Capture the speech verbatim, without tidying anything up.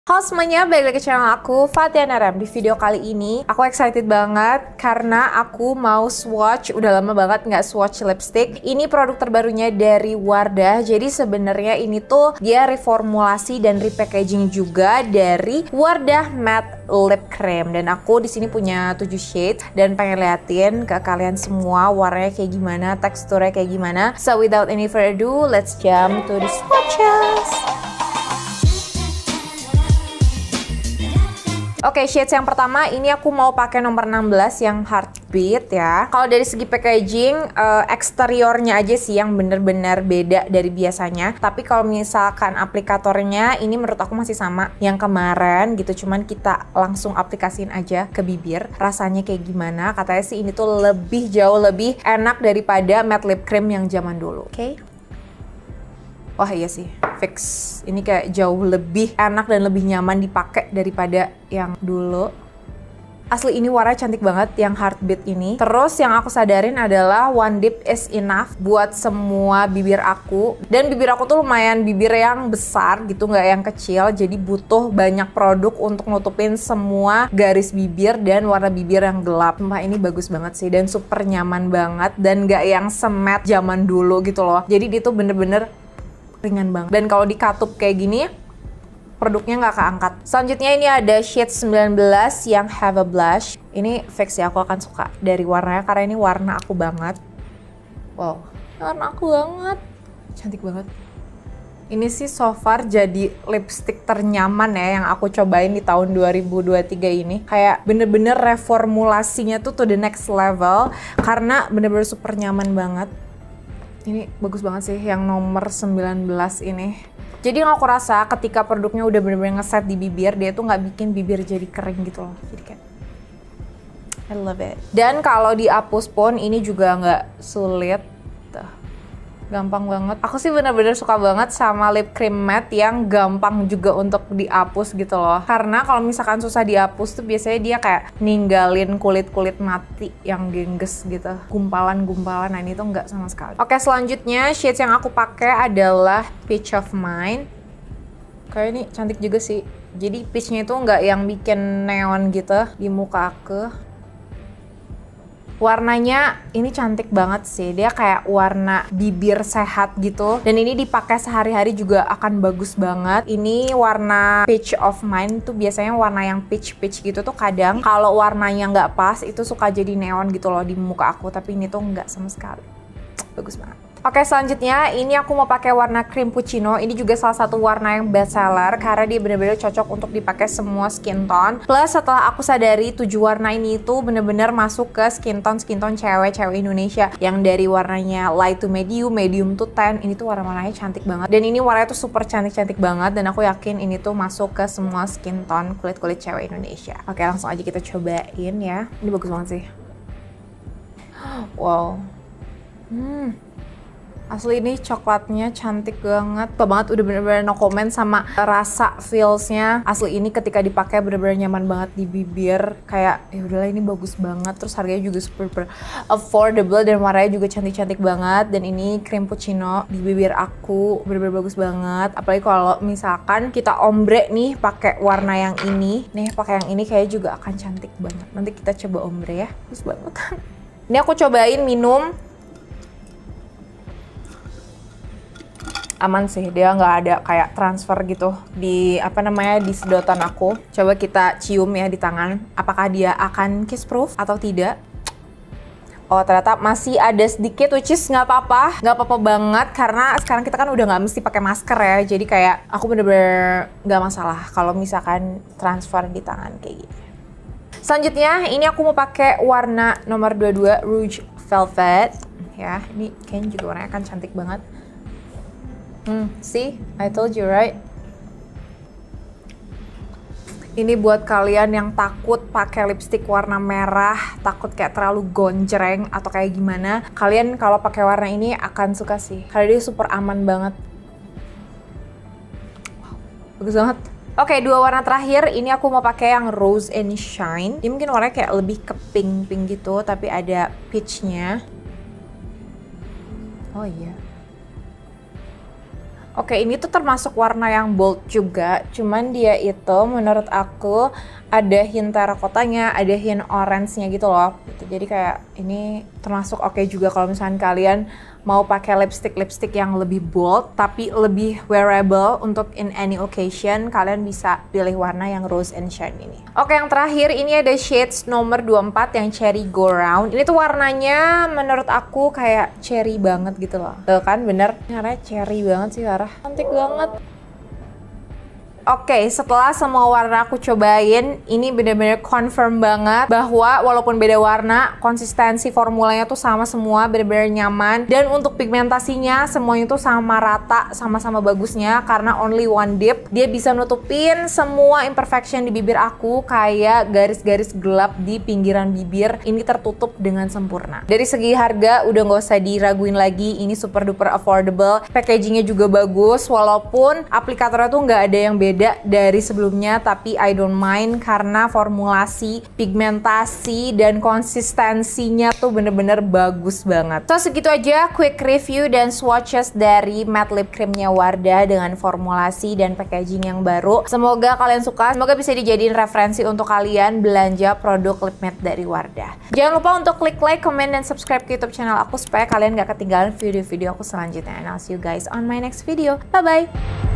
Halo semuanya, balik lagi ke channel aku, Fatiana Ram. Di video kali ini, aku excited banget karena aku mau swatch, udah lama banget nggak swatch lipstick. Ini produk terbarunya dari Wardah. Jadi sebenarnya ini tuh dia reformulasi dan repackaging juga dari Wardah Matte Lip Cream. Dan aku di sini punya tujuh shade dan pengen liatin ke kalian semua warnanya kayak gimana, teksturnya kayak gimana. So without any further ado, let's jump to the swatches. Oke, okay, shades yang pertama ini aku mau pakai nomor enam belas yang Heartbeat ya. Kalau dari segi packaging, uh, eksteriornya aja sih yang bener-bener beda dari biasanya. Tapi kalau misalkan aplikatornya, ini menurut aku masih sama yang kemarin gitu. Cuman kita langsung aplikasiin aja ke bibir. Rasanya kayak gimana? Katanya sih ini tuh lebih jauh lebih enak daripada matte lip cream yang zaman dulu. Oke? Okay? Wah iya sih, fix. Ini kayak jauh lebih enak dan lebih nyaman dipakai daripada yang dulu. Asli ini warnanya cantik banget yang Heartbeat ini. Terus yang aku sadarin adalah one dip is enough buat semua bibir aku. Dan bibir aku tuh lumayan bibir yang besar gitu, nggak yang kecil. Jadi butuh banyak produk untuk nutupin semua garis bibir dan warna bibir yang gelap. Sumpah ini bagus banget sih dan super nyaman banget. Dan nggak yang semet zaman dulu gitu loh. Jadi dia tuh bener-bener ringan banget. Dan kalau dikatup kayak gini, produknya nggak keangkat. Selanjutnya ini ada shade sembilan belas yang Have a Blush. Ini fix ya, aku akan suka dari warnanya karena ini warna aku banget. Wow, warna aku banget. Cantik banget. Ini sih so far jadi lipstick ternyaman ya yang aku cobain di tahun dua ribu dua puluh tiga ini. Kayak bener-bener reformulasinya tuh to the next level karena bener-bener super nyaman banget. Ini bagus banget sih yang nomor sembilan belas ini. Jadi yang aku rasa ketika produknya udah bener-bener ngeset di bibir, dia tuh nggak bikin bibir jadi kering gitu loh. Jadi kayak I love it. Dan kalau dihapus pun ini juga nggak sulit. Tuh. Gampang banget. Aku sih bener-bener suka banget sama lip cream matte yang gampang juga untuk dihapus gitu loh. Karena kalau misalkan susah dihapus tuh biasanya dia kayak ninggalin kulit-kulit mati yang gengges gitu. Gumpalan-gumpalan, nah ini tuh nggak sama sekali. Oke, selanjutnya shades yang aku pakai adalah Peach of Mine. Kayak ini cantik juga sih. Jadi peachnya itu nggak yang bikin neon gitu di muka aku. Warnanya ini cantik banget sih, dia kayak warna bibir sehat gitu. Dan ini dipakai sehari-hari juga akan bagus banget. Ini warna Peach of Mine tuh biasanya warna yang peach-peach gitu tuh kadang kalau warnanya nggak pas itu suka jadi neon gitu loh di muka aku. Tapi ini tuh nggak sama sekali. Bagus banget. Oke, selanjutnya ini aku mau pakai warna Cream Puccino. Ini juga salah satu warna yang best seller karena dia bener-bener cocok untuk dipakai semua skin tone. Plus setelah aku sadari tujuh warna ini tuh bener-bener masuk ke skin tone skin tone cewek-cewek Indonesia yang dari warnanya light to medium, medium to tan. Ini tuh warna-warnanya cantik banget. Dan ini warnanya tuh super cantik-cantik banget dan aku yakin ini tuh masuk ke semua skin tone kulit-kulit cewek Indonesia. Oke, langsung aja kita cobain ya. Ini bagus banget sih. Wow. Hmm. Asli ini coklatnya cantik banget. Apa banget, udah bener-bener no comment sama rasa feelsnya. Asli ini ketika dipakai bener-bener nyaman banget di bibir. Kayak ya udahlah ini bagus banget. Terus harganya juga super, super affordable dan warnanya juga cantik-cantik banget. Dan ini Cream Puccino di bibir aku bener-bener bagus banget. Apalagi kalau misalkan kita ombre nih pakai warna yang ini. Nih pakai yang ini kayaknya juga akan cantik banget. Nanti kita coba ombre ya. Bagus banget. Ini aku cobain minum. Aman sih, dia nggak ada kayak transfer gitu di apa namanya di sedotan aku. Coba kita cium ya di tangan, apakah dia akan kiss proof atau tidak. Oh ternyata masih ada sedikit, which is nggak apa-apa, nggak apa-apa banget karena sekarang kita kan udah nggak mesti pakai masker ya. Jadi kayak aku bener-bener nggak masalah kalau misalkan transfer di tangan kayak gini. Selanjutnya ini aku mau pakai warna nomor dua puluh dua Rouge Velvet ya. Ini kayaknya juga warnanya kan cantik banget. Hmm, see, I told you right. Ini buat kalian yang takut pakai lipstick warna merah, takut kayak terlalu gonjreng atau kayak gimana. Kalian kalau pakai warna ini akan suka sih, karena dia super aman banget. Wow, bagus banget. Oke, dua warna terakhir. Ini aku mau pakai yang Rose and Shine. Ini mungkin warnanya kayak lebih ke pink-pink gitu, tapi ada peachnya. Oh iya. Oke, ini tuh termasuk warna yang bold juga, cuman dia itu menurut aku ada hint terakotanya, ada hint orange-nya gitu loh. Gitu. Jadi kayak ini termasuk oke juga kalau misalnya kalian mau pakai lipstick-lipstick yang lebih bold tapi lebih wearable untuk in any occasion, kalian bisa pilih warna yang rose and shine ini. Oke, yang terakhir ini ada shades nomor dua puluh empat yang cherry go round. Ini tuh warnanya menurut aku kayak cherry banget gitu loh. Tuh kan bener, warnanya cherry banget sih Sarah. Cantik banget. Oke, setelah semua warna aku cobain, ini bener-bener confirm banget bahwa walaupun beda warna, konsistensi formulanya tuh sama semua, bener-bener nyaman. Dan untuk pigmentasinya, semuanya tuh sama rata, sama-sama bagusnya. Karena only one dip, dia bisa nutupin semua imperfection di bibir aku, kayak garis-garis gelap di pinggiran bibir. Ini tertutup dengan sempurna. Dari segi harga, udah nggak usah diraguin lagi, ini super duper affordable. Packagingnya juga bagus, walaupun aplikatornya tuh nggak ada yang beda beda dari sebelumnya, tapi I don't mind karena formulasi, pigmentasi, dan konsistensinya tuh bener-bener bagus banget. So segitu aja quick review dan swatches dari matte lip creamnya Wardah dengan formulasi dan packaging yang baru. Semoga kalian suka, semoga bisa dijadiin referensi untuk kalian belanja produk lip matte dari Wardah. Jangan lupa untuk klik like, comment, dan subscribe ke YouTube channel aku supaya kalian gak ketinggalan video-video aku selanjutnya. And I'll see you guys on my next video. Bye-bye!